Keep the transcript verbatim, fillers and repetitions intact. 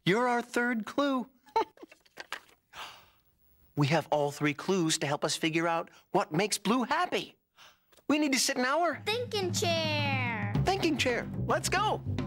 You're our third clue. We have all three clues to help us figure out what makes Blue happy. We need to sit in our thinking chair. thinking chair. Let's go.